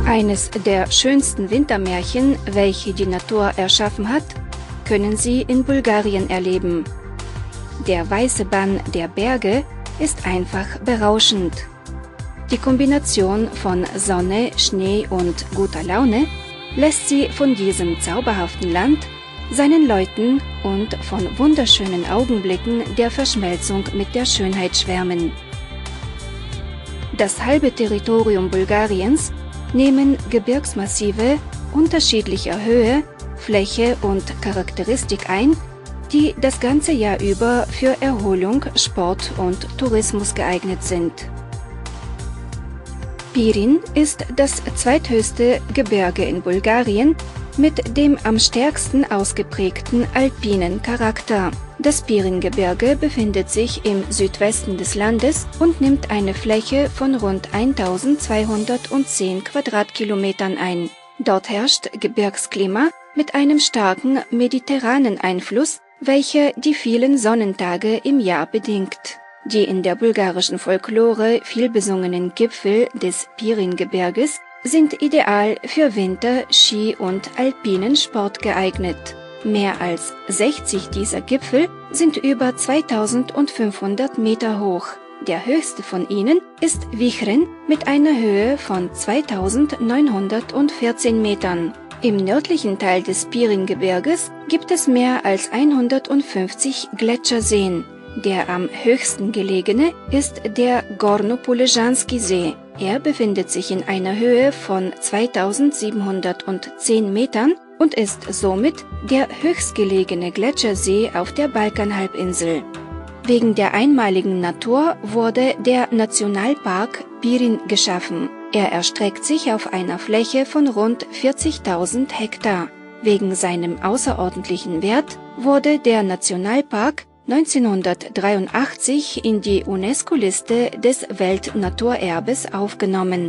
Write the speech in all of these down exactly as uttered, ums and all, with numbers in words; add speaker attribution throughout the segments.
Speaker 1: Eines der schönsten Wintermärchen, welche die Natur erschaffen hat, können Sie in Bulgarien erleben. Der weiße Bann der Berge ist einfach berauschend. Die Kombination von Sonne, Schnee und guter Laune lässt Sie von diesem zauberhaften Land, seinen Leuten und von wunderschönen Augenblicken der Verschmelzung mit der Schönheit schwärmen. Das halbe Territorium Bulgariens nehmen Gebirgsmassive unterschiedlicher Höhe, Fläche und Charakteristik ein, die das ganze Jahr über für Erholung, Sport und Tourismus geeignet sind. Pirin ist das zweithöchste Gebirge in Bulgarien mit dem am stärksten ausgeprägten alpinen Charakter. Das Pirin-Gebirge befindet sich im Südwesten des Landes und nimmt eine Fläche von rund eintausendzweihundertzehn Quadratkilometern ein. Dort herrscht Gebirgsklima mit einem starken mediterranen Einfluss, welcher die vielen Sonnentage im Jahr bedingt. Die in der bulgarischen Folklore vielbesungenen Gipfel des Pirin-Gebirges sind ideal für Winter-, Ski- und alpinen Sport geeignet. Mehr als sechzig dieser Gipfel sind über zweitausendfünfhundert Meter hoch. Der höchste von ihnen ist Vihren mit einer Höhe von zweitausendneunhundertvierzehn Metern. Im nördlichen Teil des Pirin-Gebirges gibt es mehr als hundertfünfzig Gletscherseen. Der am höchsten gelegene ist der Gorno-Puležanski-See. Er befindet sich in einer Höhe von zweitausendsiebenhundertzehn Metern und ist somit der höchstgelegene Gletschersee auf der Balkanhalbinsel. Wegen der einmaligen Natur wurde der Nationalpark Pirin geschaffen. Er erstreckt sich auf einer Fläche von rund vierzigtausend Hektar. Wegen seinem außerordentlichen Wert wurde der Nationalpark neunzehnhundertdreiundachtzig in die UNESCO-Liste des Weltnaturerbes aufgenommen.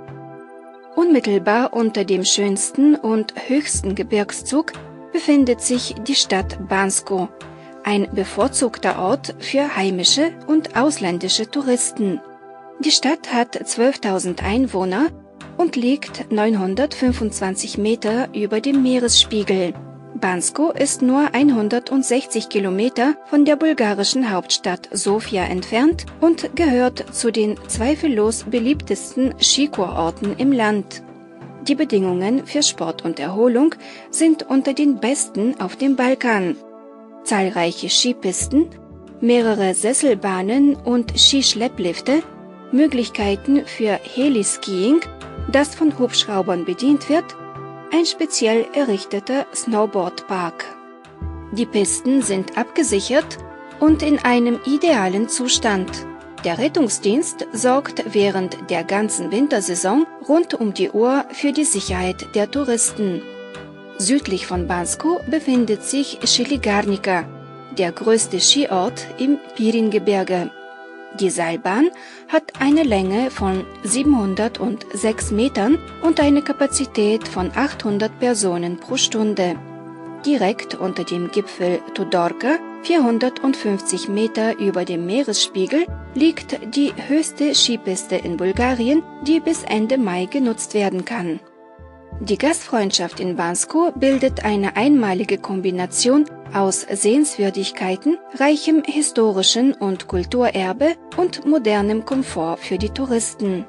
Speaker 1: Unmittelbar unter dem schönsten und höchsten Gebirgszug befindet sich die Stadt Bansko, ein bevorzugter Ort für heimische und ausländische Touristen. Die Stadt hat zwölftausend Einwohner und liegt neunhundertfünfundzwanzig Meter über dem Meeresspiegel. Bansko ist nur hundertsechzig Kilometer von der bulgarischen Hauptstadt Sofia entfernt und gehört zu den zweifellos beliebtesten Skikurorten im Land. Die Bedingungen für Sport und Erholung sind unter den besten auf dem Balkan. Zahlreiche Skipisten, mehrere Sesselbahnen und Skischlepplifte, Möglichkeiten für Heliskiing, das von Hubschraubern bedient wird, ein speziell errichteter Snowboardpark. Die Pisten sind abgesichert und in einem idealen Zustand. Der Rettungsdienst sorgt während der ganzen Wintersaison rund um die Uhr für die Sicherheit der Touristen. Südlich von Bansko befindet sich Šiligarnica, der größte Skiort im Pirin-Gebirge. Die Seilbahn hat eine Länge von siebenhundertsechs Metern und eine Kapazität von achthundert Personen pro Stunde. Direkt unter dem Gipfel Tudorka, vierhundertfünfzig Meter über dem Meeresspiegel, liegt die höchste Skipiste in Bulgarien, die bis Ende Mai genutzt werden kann. Die Gastfreundschaft in Bansko bildet eine einmalige Kombination aus Sehenswürdigkeiten, reichem historischen und Kulturerbe und modernem Komfort für die Touristen.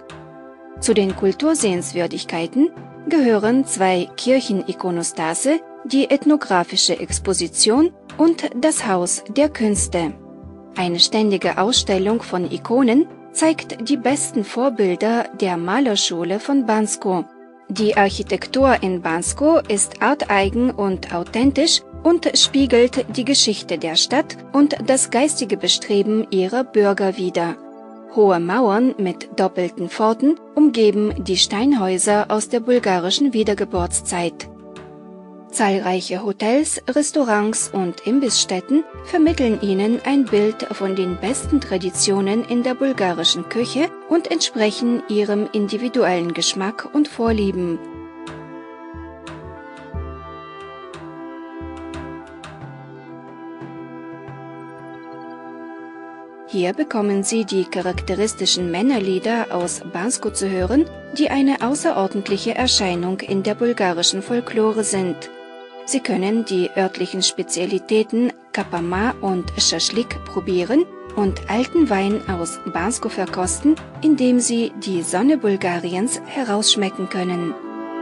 Speaker 1: Zu den Kultursehenswürdigkeiten gehören zwei Kirchenikonostase, die ethnografische Exposition und das Haus der Künste. Eine ständige Ausstellung von Ikonen zeigt die besten Vorbilder der Malerschule von Bansko. Die Architektur in Bansko ist arteigen und authentisch und spiegelt die Geschichte der Stadt und das geistige Bestreben ihrer Bürger wider. Hohe Mauern mit doppelten Pforten umgeben die Steinhäuser aus der bulgarischen Wiedergeburtszeit. Zahlreiche Hotels, Restaurants und Imbissstätten vermitteln Ihnen ein Bild von den besten Traditionen in der bulgarischen Küche und entsprechen Ihrem individuellen Geschmack und Vorlieben. Hier bekommen Sie die charakteristischen Männerlieder aus Bansko zu hören, die eine außerordentliche Erscheinung in der bulgarischen Folklore sind. Sie können die örtlichen Spezialitäten Kapama und Schaschlik probieren und alten Wein aus Bansko verkosten, indem Sie die Sonne Bulgariens herausschmecken können.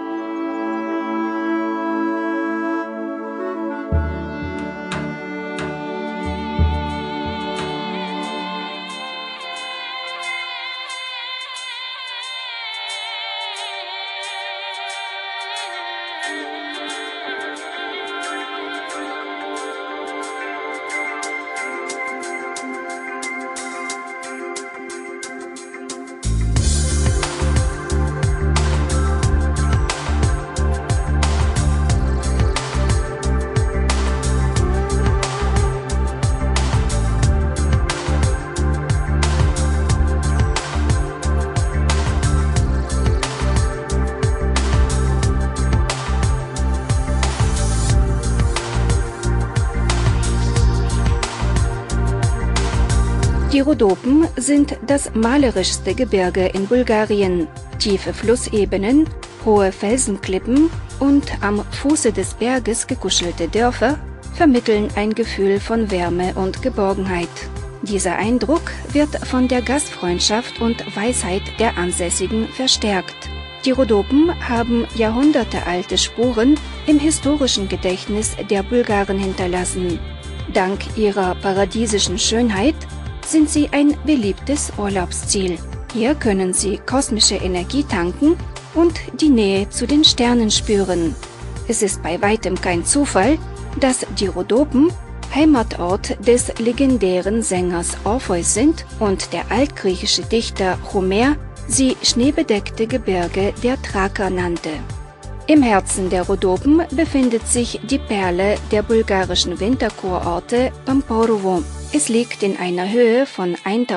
Speaker 1: Die Rhodopen sind das malerischste Gebirge in Bulgarien. Tiefe Flussebenen, hohe Felsenklippen und am Fuße des Berges gekuschelte Dörfer vermitteln ein Gefühl von Wärme und Geborgenheit. Dieser Eindruck wird von der Gastfreundschaft und Weisheit der Ansässigen verstärkt. Die Rhodopen haben jahrhundertealte Spuren im historischen Gedächtnis der Bulgaren hinterlassen. Dank ihrer paradiesischen Schönheit sind sie ein beliebtes Urlaubsziel. Hier können Sie kosmische Energie tanken und die Nähe zu den Sternen spüren. Es ist bei weitem kein Zufall, dass die Rhodopen Heimatort des legendären Sängers Orpheus sind und der altgriechische Dichter Homer sie schneebedeckte Gebirge der Thraker nannte. Im Herzen der Rhodopen befindet sich die Perle der bulgarischen Winterkurorte Pamporovo. Es liegt in einer Höhe von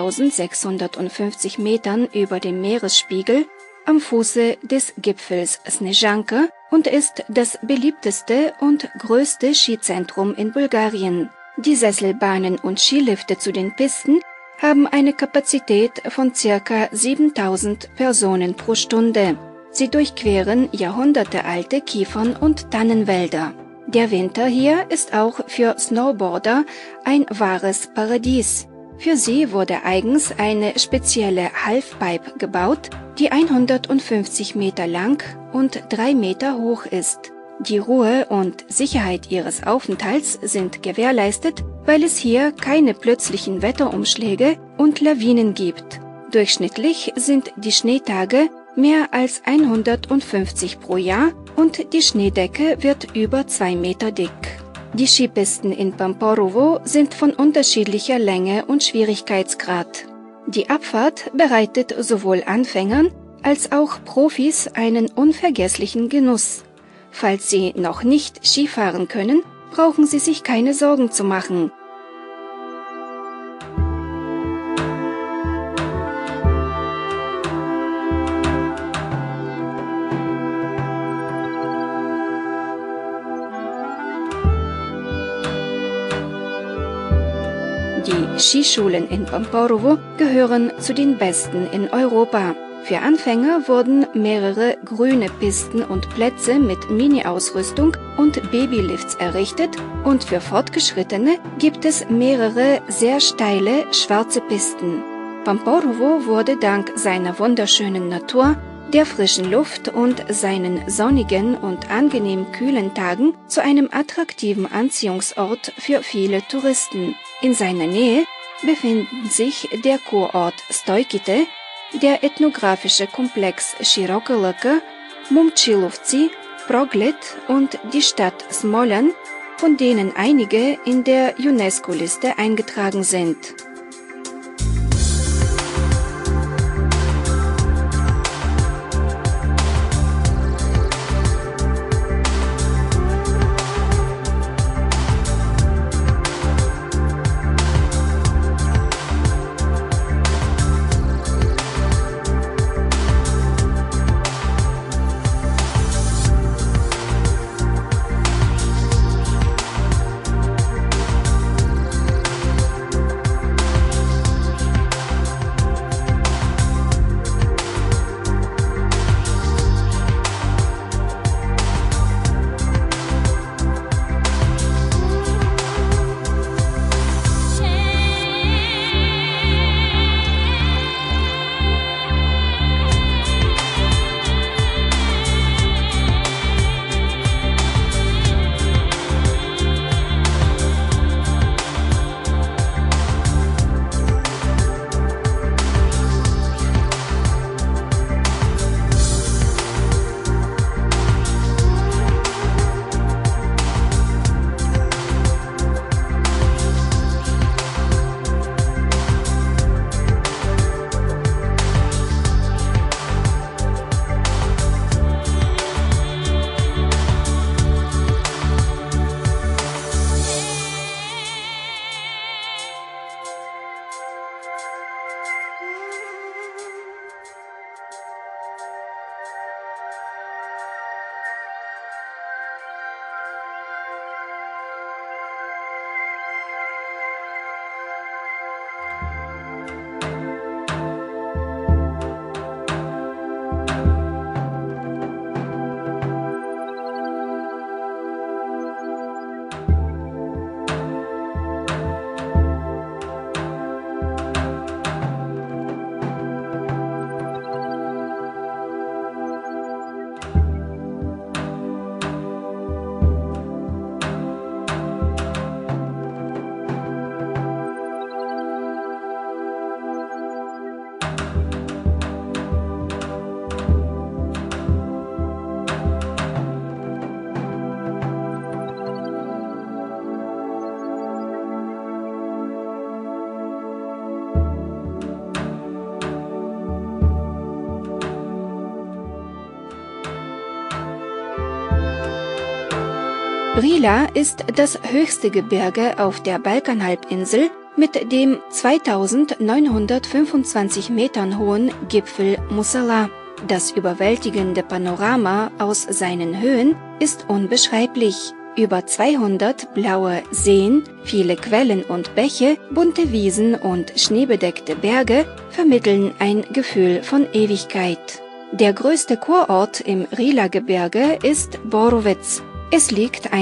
Speaker 1: eintausendsechshundertfünfzig Metern über dem Meeresspiegel am Fuße des Gipfels Snežanka und ist das beliebteste und größte Skizentrum in Bulgarien. Die Sesselbahnen und Skilifte zu den Pisten haben eine Kapazität von ca. siebentausend Personen pro Stunde. Sie durchqueren jahrhundertealte Kiefern- und Tannenwälder. Der Winter hier ist auch für Snowboarder ein wahres Paradies. Für sie wurde eigens eine spezielle Halfpipe gebaut, die hundertfünfzig Meter lang und drei Meter hoch ist. Die Ruhe und Sicherheit ihres Aufenthalts sind gewährleistet, weil es hier keine plötzlichen Wetterumschläge und Lawinen gibt. Durchschnittlich sind die Schneetage mehr als hundertfünfzig pro Jahr und die Schneedecke wird über zwei Meter dick. Die Skipisten in Pamporovo sind von unterschiedlicher Länge und Schwierigkeitsgrad. Die Abfahrt bereitet sowohl Anfängern als auch Profis einen unvergesslichen Genuss. Falls Sie noch nicht Skifahren können, brauchen Sie sich keine Sorgen zu machen. Die Skischulen in Pamporovo gehören zu den besten in Europa. Für Anfänger wurden mehrere grüne Pisten und Plätze mit Mini-Ausrüstung und Babylifts errichtet und für Fortgeschrittene gibt es mehrere sehr steile schwarze Pisten. Pamporovo wurde dank seiner wunderschönen Natur, der frischen Luft und seinen sonnigen und angenehm kühlen Tagen zu einem attraktiven Anziehungsort für viele Touristen. In seiner Nähe befinden sich der Kurort Stoikite, der ethnografische Komplex Široka Laka, Momčilovci, Progled und die Stadt Smolan, von denen einige in der UNESCO-Liste eingetragen sind. Rila ist das höchste Gebirge auf der Balkanhalbinsel mit dem zweitausendneunhundertfünfundzwanzig Metern hohen Gipfel Musala. Das überwältigende Panorama aus seinen Höhen ist unbeschreiblich. Über zweihundert blaue Seen, viele Quellen und Bäche, bunte Wiesen und schneebedeckte Berge vermitteln ein Gefühl von Ewigkeit. Der größte Kurort im Rila-Gebirge ist Borovets. Es liegt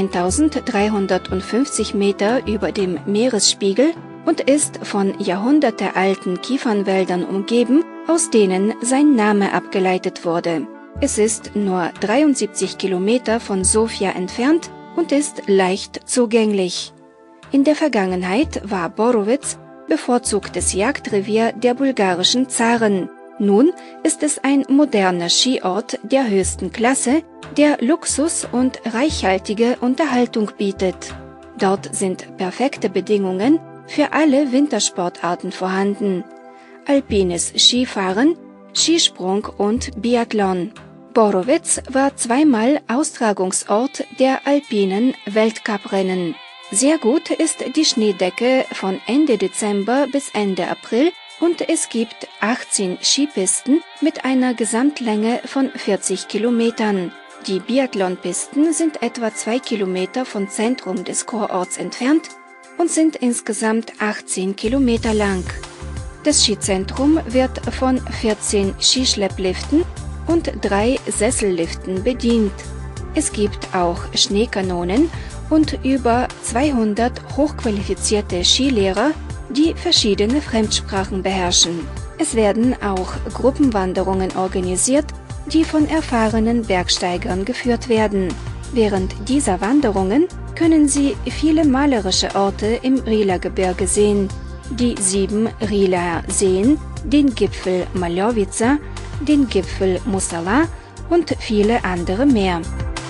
Speaker 1: eintausenddreihundertfünfzig Meter über dem Meeresspiegel und ist von jahrhundertealten Kiefernwäldern umgeben, aus denen sein Name abgeleitet wurde. Es ist nur dreiundsiebzig Kilometer von Sofia entfernt und ist leicht zugänglich. In der Vergangenheit war Borovets bevorzugtes Jagdrevier der bulgarischen Zaren. Nun ist es ein moderner Skiort der höchsten Klasse, der Luxus und reichhaltige Unterhaltung bietet. Dort sind perfekte Bedingungen für alle Wintersportarten vorhanden: alpines Skifahren, Skisprung und Biathlon. Borovets war zweimal Austragungsort der alpinen Weltcuprennen. Sehr gut ist die Schneedecke von Ende Dezember bis Ende April und es gibt achtzehn Skipisten mit einer Gesamtlänge von vierzig Kilometern. Die Biathlonpisten sind etwa zwei Kilometer vom Zentrum des Kurorts entfernt und sind insgesamt achtzehn Kilometer lang. Das Skizentrum wird von vierzehn Skischleppliften und drei Sesselliften bedient. Es gibt auch Schneekanonen und über zweihundert hochqualifizierte Skilehrer, die verschiedene Fremdsprachen beherrschen. Es werden auch Gruppenwanderungen organisiert, die von erfahrenen Bergsteigern geführt werden. Während dieser Wanderungen können Sie viele malerische Orte im Rila-Gebirge sehen: die sieben Rilaer Seen, den Gipfel Maljovica, den Gipfel Musala und viele andere mehr.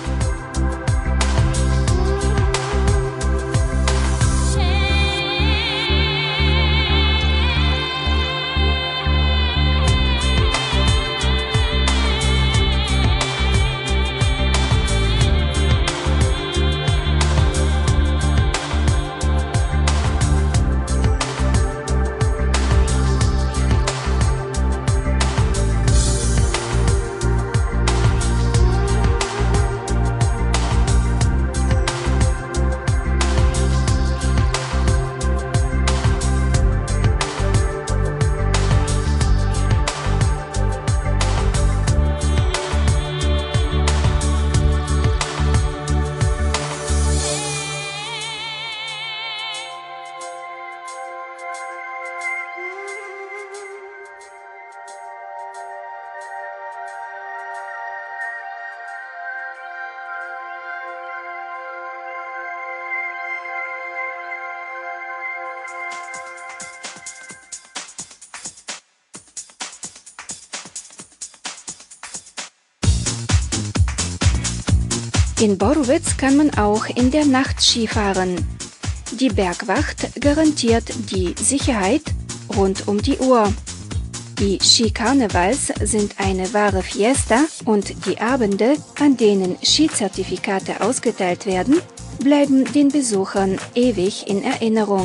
Speaker 1: In Borovets kann man auch in der Nacht Ski fahren. Die Bergwacht garantiert die Sicherheit rund um die Uhr. Die Skikarnevals sind eine wahre Fiesta und die Abende, an denen Skizertifikate ausgeteilt werden, bleiben den Besuchern ewig in Erinnerung.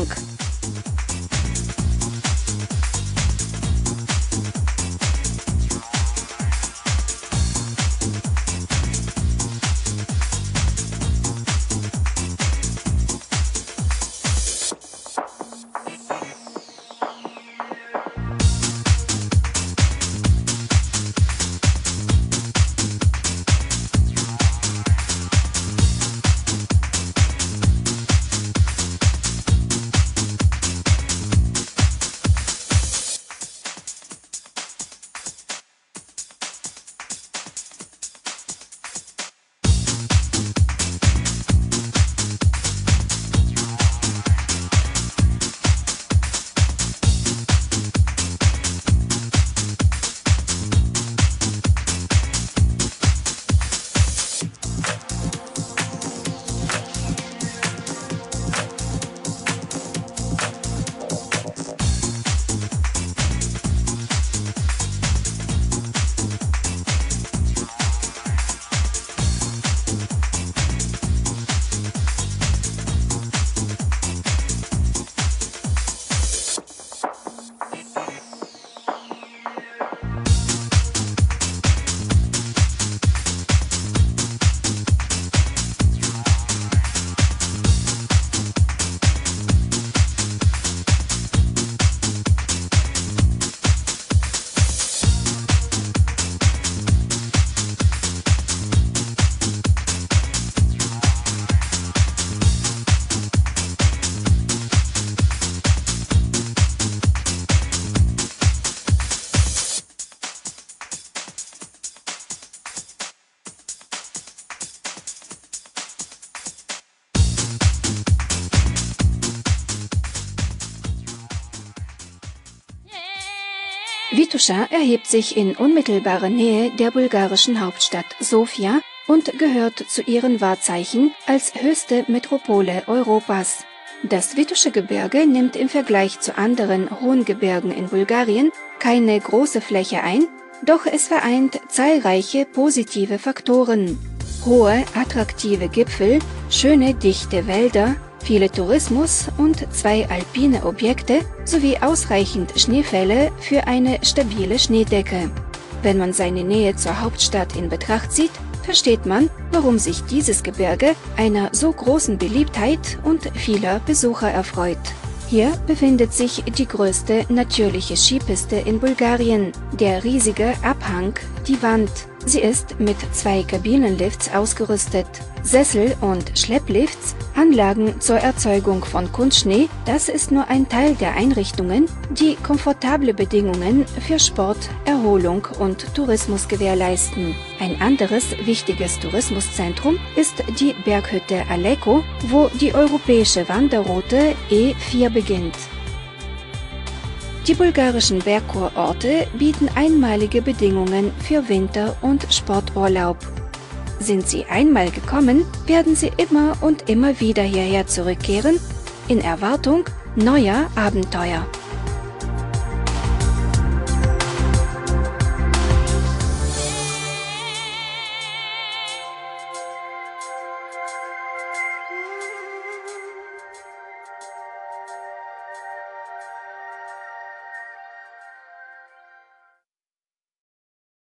Speaker 1: Vitosha erhebt sich in unmittelbarer Nähe der bulgarischen Hauptstadt Sofia und gehört zu ihren Wahrzeichen als höchste Metropole Europas. Das Vitosche Gebirge nimmt im Vergleich zu anderen hohen Gebirgen in Bulgarien keine große Fläche ein, doch es vereint zahlreiche positive Faktoren. Hohe, attraktive Gipfel, schöne, dichte Wälder, viele Tourismus und zwei alpine Objekte sowie ausreichend Schneefälle für eine stabile Schneedecke. Wenn man seine Nähe zur Hauptstadt in Betracht zieht, versteht man, warum sich dieses Gebirge einer so großen Beliebtheit und vieler Besucher erfreut. Hier befindet sich die größte natürliche Skipiste in Bulgarien, der riesige Abhang, die Wand. Sie ist mit zwei Kabinenlifts ausgerüstet, Sessel- und Schlepplifts, Anlagen zur Erzeugung von Kunstschnee, das ist nur ein Teil der Einrichtungen, die komfortable Bedingungen für Sport, Erholung und Tourismus gewährleisten. Ein anderes wichtiges Tourismuszentrum ist die Berghütte Aleko, wo die europäische Wanderroute E vier beginnt. Die bulgarischen Bergkurorte bieten einmalige Bedingungen für Winter- und Sporturlaub. Sind Sie einmal gekommen, werden Sie immer und immer wieder hierher zurückkehren, in Erwartung neuer Abenteuer.